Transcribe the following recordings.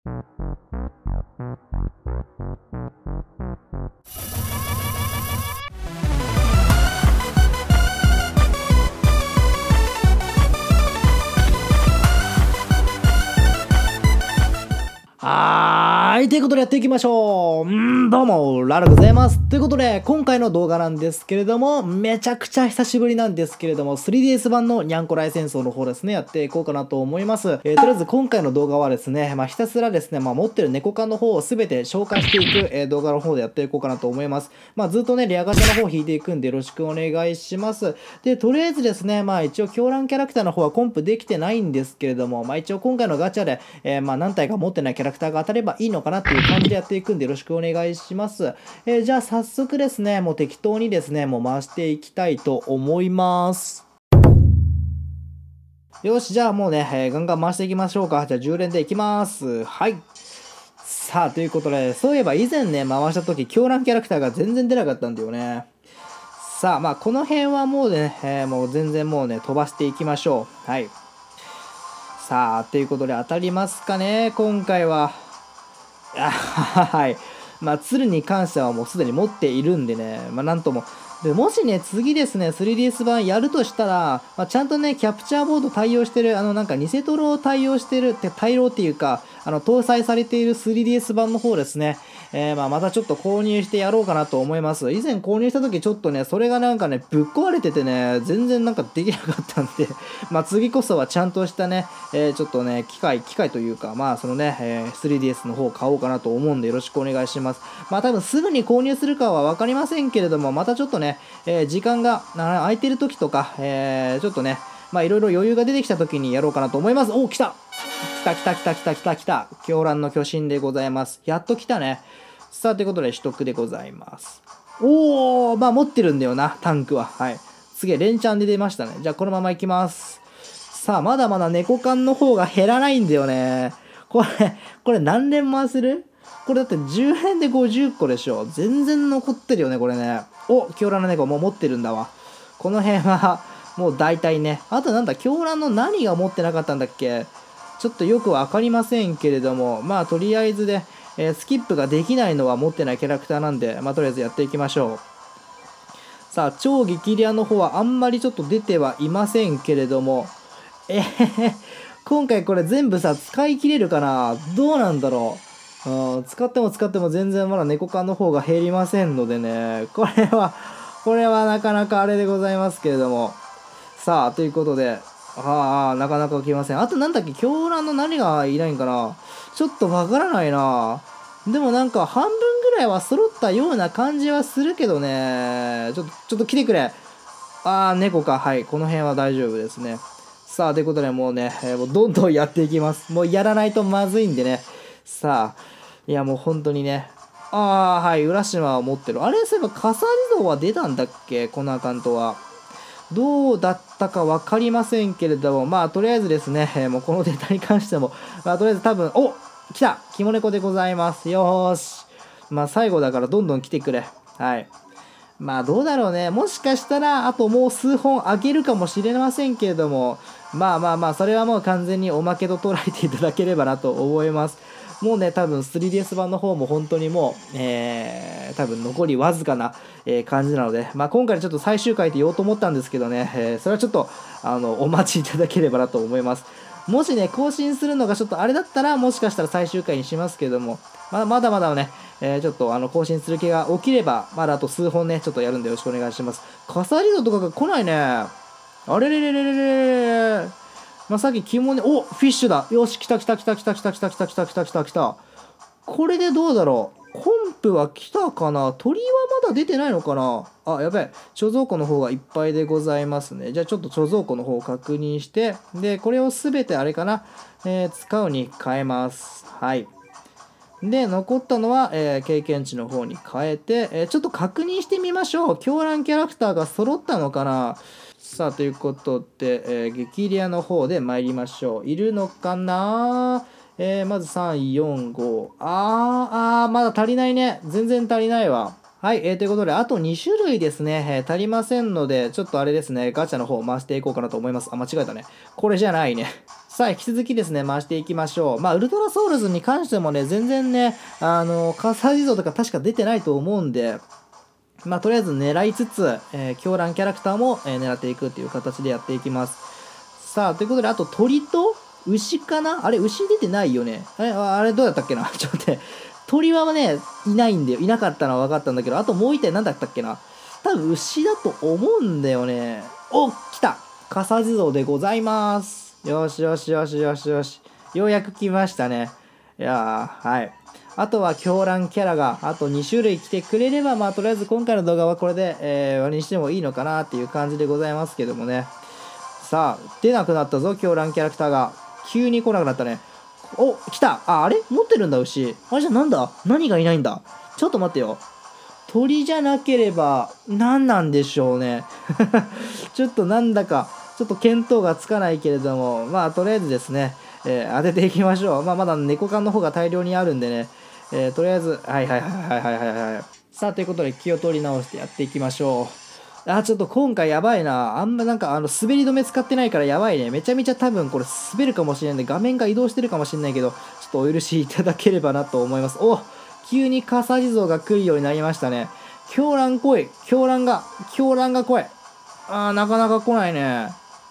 ということでやっていきましょう。どうも、ラルでございます。ということで、今回の動画なんですけれども、めちゃくちゃ久しぶりなんですけれども、3DS 版のにゃんこ大戦争の方ですね、やっていこうかなと思います。とりあえず今回の動画はですね、ひたすらですね、持ってる猫缶の方を全て紹介していく、動画の方でやっていこうかなと思います。ずっとね、レアガチャの方引いていくんでよろしくお願いします。で、とりあえずですね、一応狂乱キャラクターの方はコンプできてないんですけれども、一応今回のガチャで、何体か持ってないキャラクターが当たればいいのかなっていう感じでやっていくんでよろしくお願いします。じゃあ早速ですね、もう適当にですね、もう回していきたいと思います。よし、じゃあもうね、ガンガン回していきましょうか。じゃあ10連でいきます。はい。さあ、ということで、そういえば以前ね、回した時、狂乱キャラクターが全然出なかったんだよね。さあ、この辺はもうね、もう全然もうね、飛ばしていきましょう。はい。さあ、ということで当たりますかね、今回は。はい。鶴に関してはもうすでに持っているんでね、なんとも。で、もしね、次ですね、3DS 版やるとしたら、ちゃんとね、キャプチャーボード対応してる、なんか偽トロを対応してる対応っていうか、搭載されている 3DS 版の方ですね、またちょっと購入してやろうかなと思います。以前購入した時ちょっとね、それがなんかね、ぶっ壊れててね、全然なんかできなかったんで、次こそはちゃんとしたね、ちょっとね、機械というか、そのね、3DS の方を買おうかなと思うんでよろしくお願いします。多分すぐに購入するかは分かりませんけれども、またちょっとね、時間が空いてる時とか、ちょっとね、いろいろ余裕が出てきた時にやろうかなと思います。お、来た来た。狂乱の巨神でございます。やっと来たね。さあ、ということで取得でございます。おー、持ってるんだよな、タンクは。はい。すげえ、連チャンで出ましたね。じゃあ、このまま行きます。さあ、まだまだ猫缶の方が減らないんだよね。これ何連回せる？これだって10連で50個でしょ。全然残ってるよね、これね。お、狂乱の猫もう持ってるんだわ。この辺は、もう大体ね。あとなんだ、狂乱の何が持ってなかったんだっけ？ちょっとよくわかりませんけれども、とりあえずで、スキップができないのは持ってないキャラクターなんで、とりあえずやっていきましょう。さあ、超激レアの方はあんまりちょっと出てはいませんけれども、今回これ全部さ、使い切れるかな？どうなんだろう。使っても全然まだ猫缶の方が減りませんのでね、これはなかなかあれでございますけれども。さあ、ということで、なかなか来ません。あとなんだっけ、狂乱の何がいないんかな？ちょっとわからないな。でもなんか半分ぐらいは揃ったような感じはするけどね。ちょっと来てくれ。猫か。はい。この辺は大丈夫ですね。さあ、ということでもうね、もうどんどんやっていきます。もうやらないとまずいんでね。さあ、いやもう本当にね。はい。浦島は持ってる。あれ、そういえば、笠地蔵は出たんだっけ？このアカウントは。どうだったか分かりませんけれども、とりあえずですね、もうこのデータに関しても、とりあえず多分、お、来た肝猫でございます。よーし。最後だからどんどん来てくれ。はい。どうだろうね。もしかしたら、あともう数本あげるかもしれませんけれども、それはもう完全におまけと捉えていただければなと思います。もうね、多分 3DS 版の方も本当にもう、多分残りわずかな、感じなので、今回ちょっと最終回って言おうと思ったんですけどね、それはちょっと、お待ちいただければなと思います。もしね、更新するのがちょっとあれだったら、もしかしたら最終回にしますけども、まだまだね、ちょっと更新する気が起きれば、まだあと数本ね、ちょっとやるんでよろしくお願いします。カサリドとかが来ないね。あれれれれれれれ。さっき肝ね、お、フィッシュだ。よし、来た。これでどうだろう。コンプは来たかな？鳥はまだ出てないのかな？やべえ。貯蔵庫の方がいっぱいでございますね。じゃあちょっと貯蔵庫の方を確認して、で、これをすべてあれかな、使うに変えます。はい。で、残ったのは、経験値の方に変えて、ちょっと確認してみましょう。狂乱キャラクターが揃ったのかな？さあ、ということで、激レアの方で参りましょう。いるのかな？まず3、4、5。まだ足りないね。全然足りないわ。 はい、ということで、あと2種類ですね、足りませんので、ちょっとあれですね、ガチャの方回していこうかなと思います。あ、間違えたね。これじゃないね。さあ、引き続きですね、回していきましょう。まあ、ウルトラソウルズに関してもね、全然ね、カサ地蔵とか確か出てないと思うんで、まあ、とりあえず狙いつつ、狂乱キャラクターも、狙っていくっていう形でやっていきます。さあ、ということで、あと鳥と牛かなあれ、牛出てないよね。あれどうだったっけなちょっと待って。鳥はね、いないんだよ。いなかったのは分かったんだけど、あともう一体何だったっけな多分牛だと思うんだよね。お、来た笠地蔵でございます。よしよしよしよしよし。ようやく来ましたね。いやー、はい。あとは狂乱キャラがあと2種類来てくれれば、まあとりあえず今回の動画はこれで、終わりにしてもいいのかなっていう感じでございますけどもね。さあ、出なくなったぞ、狂乱キャラクターが。急に来なくなったね。お、来た。あれ持ってるんだ、牛。あれじゃなんだ何がいないんだ。ちょっと待ってよ。鳥じゃなければ、何なんでしょうね。ちょっとなんだか、ちょっと見当がつかないけれども、まあ、とりあえずですね、当てていきましょう。まあ、まだ猫缶の方が大量にあるんでね、とりあえず、はいはいはいはいはいはいはい。さあ、ということで気を取り直してやっていきましょう。ちょっと今回やばいな。あんまなんか滑り止め使ってないからやばいね。めちゃめちゃ多分これ滑るかもしれないんで、画面が移動してるかもしれないけど、ちょっとお許しいただければなと思います。お、急に笠地蔵が来るようになりましたね。狂乱来い。狂乱が来い。なかなか来ないね。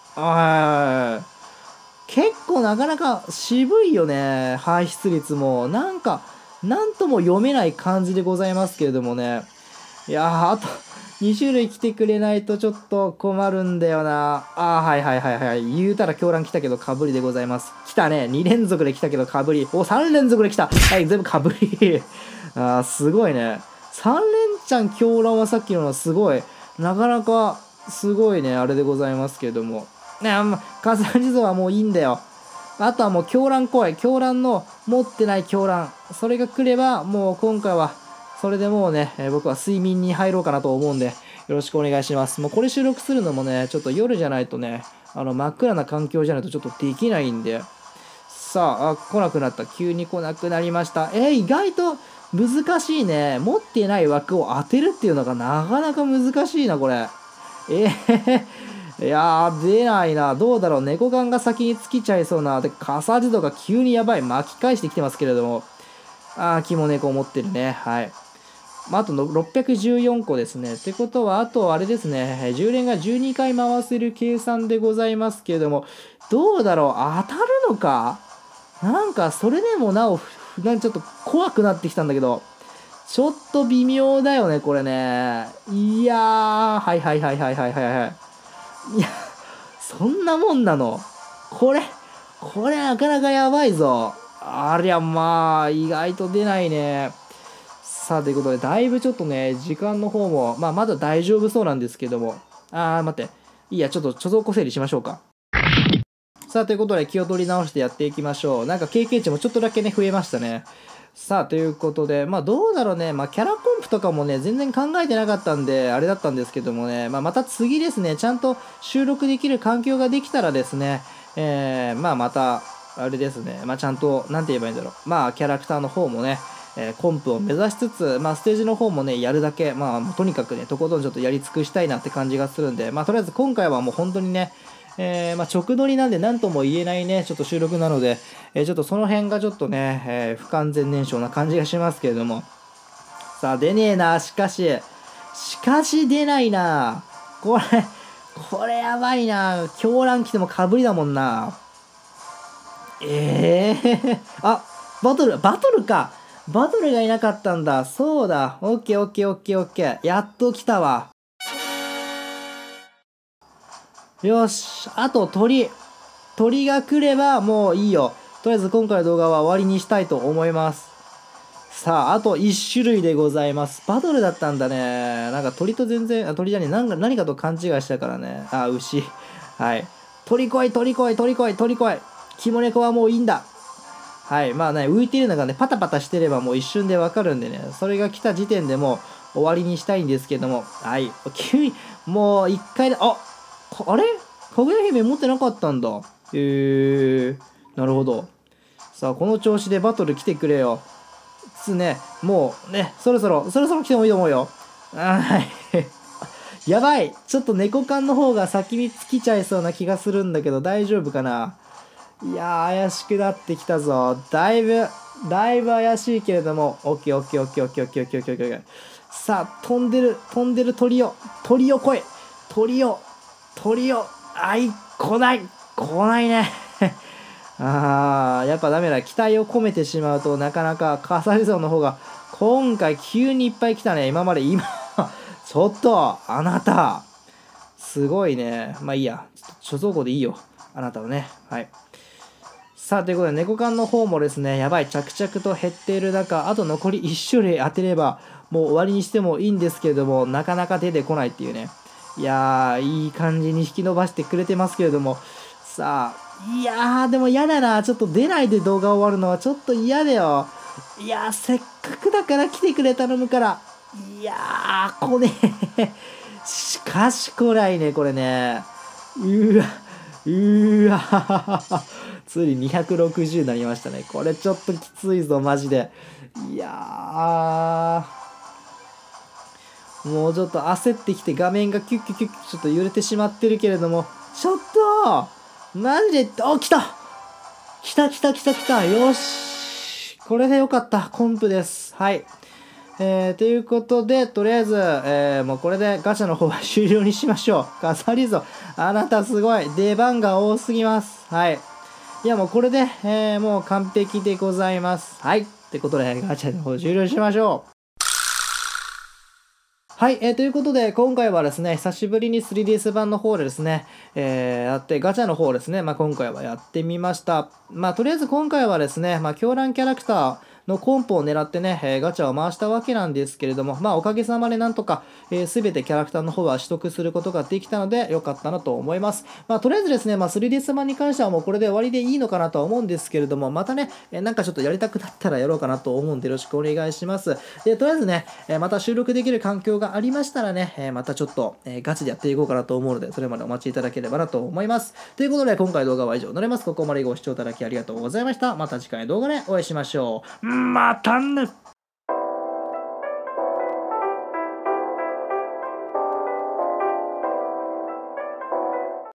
結構なかなか渋いよね。排出率も。なんか、なんとも読めない感じでございますけれどもね。いやー、あと2種類来てくれないとちょっと困るんだよな。はいはいはいはい。言うたら狂乱来たけどかぶりでございます。来たね。2連続で来たけどかぶり。お、3連続で来た。はい、全部かぶり。すごいね。3連チャン狂乱はさっきのすごい。なかなかすごいね、あれでございますけれども。笠地蔵はもういいんだよ。あとはもう狂乱来い。狂乱の持ってない狂乱。それが来れば、もう今回は、それでもうね、僕は睡眠に入ろうかなと思うんで、よろしくお願いします。もうこれ収録するのもね、ちょっと夜じゃないとね、真っ暗な環境じゃないとちょっとできないんで。さあ、来なくなった。急に来なくなりました。意外と難しいね。持ってない枠を当てるっていうのがなかなか難しいな、これ。いやー、出ないな。どうだろう。猫缶が先に尽きちゃいそうな。で、笠地蔵が急にやばい。巻き返してきてますけれども。肝猫持ってるね。はい。あとの614個ですね。ってことは、あとあれですね。10連が12回回せる計算でございますけれども、どうだろう。当たるのかなんか、それでもなお、ちょっと怖くなってきたんだけど、ちょっと微妙だよね、これね。いやー、はいはいはいはいはいはいはい。いや、そんなもんなの。これなかなかやばいぞ。ありゃ、まあ、意外と出ないね。さあ、ということで、だいぶちょっとね、時間の方も、まあ、まだ大丈夫そうなんですけども。待って。いいや、ちょっと貯蔵庫整理しましょうか。さあ、ということで、気を取り直してやっていきましょう。なんか経験値もちょっとだけね、増えましたね。さあ、ということで、まあ、どうだろうね。まあ、キャラコンプとかもね、全然考えてなかったんで、あれだったんですけどもね、まあ、また次ですね、ちゃんと収録できる環境ができたらですね、まあ、また、あれですね、まあ、ちゃんと、なんて言えばいいんだろう。まあ、キャラクターの方もね、コンプを目指しつつ、まあ、ステージの方もね、やるだけ、まあ、とにかくね、とことんちょっとやり尽くしたいなって感じがするんで、まあ、とりあえず今回はもう本当にね、まあ、直撮りなんで何とも言えないね、ちょっと収録なので、ちょっとその辺がちょっとね、不完全燃焼な感じがしますけれども。さあ、出ねえな、しかし出ないな。これやばいな。狂乱来てもかぶりだもんな。バトルか。バトルがいなかったんだ。そうだ。オッケーオッケーオッケーオッケー。やっと来たわ。よし。あと鳥が来ればもういいよ。とりあえず今回の動画は終わりにしたいと思います。さあ、あと1種類でございます。バトルだったんだね。なんか鳥と全然、鳥じゃねえ。何かと勘違いしたからね。牛。はい。鳥来い。肝猫はもういいんだ。はい。まあね、浮いてるのがね、パタパタしてればもう一瞬でわかるんでね、それが来た時点でもう終わりにしたいんですけども、はい。急に、もう一回で、あれかぐや姫持ってなかったんだ。なるほど。さあ、この調子でバトル来てくれよ。もうね、そろそろ来てもいいと思うよ。 はい。やばい。ちょっと猫缶の方が先に尽きちゃいそうな気がするんだけど、大丈夫かな。いやー、怪しくなってきたぞ。だいぶ怪しいけれども、オッケーオッケーオッケーオッケーオッケーオッケーオッケーオッケー。さあ、飛んでる鳥を来い。鳥を、来ないね。やっぱダメだ。期待を込めてしまうとなかなかカサリゾンの方が今回急にいっぱい来たね。ちょっとあなたすごいね。まあいいや。貯蔵庫でいいよ。あなたはね。はい。さあということで猫缶の方もですね、やばい。着々と減っている中、あと残り1種類当てればもう終わりにしてもいいんですけれども、なかなか出てこないっていうね。いやー、いい感じに引き伸ばしてくれてますけれども、さあ、いやー、でも嫌だな。ちょっと出ないで動画終わるのはちょっと嫌だよ。いやー、せっかくだから来てくれ頼むから。いやー、これしかし来ないね、これね。うわついに260になりましたね。これちょっときついぞ、マジで。いやー、もうちょっと焦ってきて画面がキュッキュッキュッキュッちょっと揺れてしまってるけれども、ちょっとマジで、来たよしこれでよかった。コンプです。はい。ということで、とりあえず、もうこれでガチャの方は終了にしましょう。カサリゾ、あなたすごい。出番が多すぎます。はい。いや、もうこれで、もう完璧でございます。はい。ってことで、ガチャの方終了しましょう。はい、ということで、今回はですね、久しぶりに 3DS 版の方でですね、やって、ガチャの方ですね、今回はやってみました。とりあえず今回はですね、狂乱キャラクターのコンポを狙ってね、ガチャを回したわけなんですけれども、おかげさまでなんとか、すべてキャラクターの方は取得することができたので、良かったなと思います。とりあえずですね、3DS 版に関してはもうこれで終わりでいいのかなとは思うんですけれども、またね、なんかちょっとやりたくなったらやろうかなと思うんで、よろしくお願いします。で、とりあえずね、また収録できる環境がありましたらね、またちょっと、ガチでやっていこうかなと思うので、それまでお待ちいただければなと思います。ということで、今回動画は以上になります。ここまでご視聴いただきありがとうございました。また次回の動画でお会いしましょう。またね。